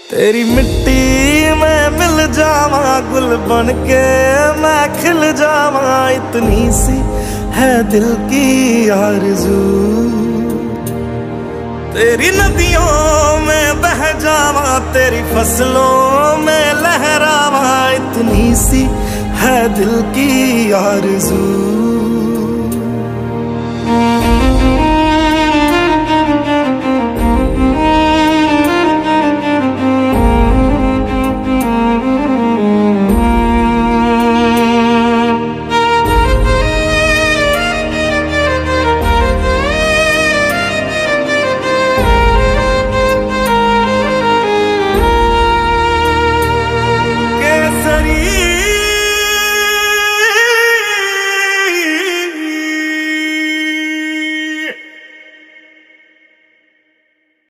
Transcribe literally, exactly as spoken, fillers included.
तेरी मिट्टी में मिल जावा, गुल बन के मैं खिल जावा, इतनी सी है दिल की आरज़ू। तेरी नदियों में बह जावा, तेरी फसलों में लहरावा, इतनी सी है दिल की आरज़ू।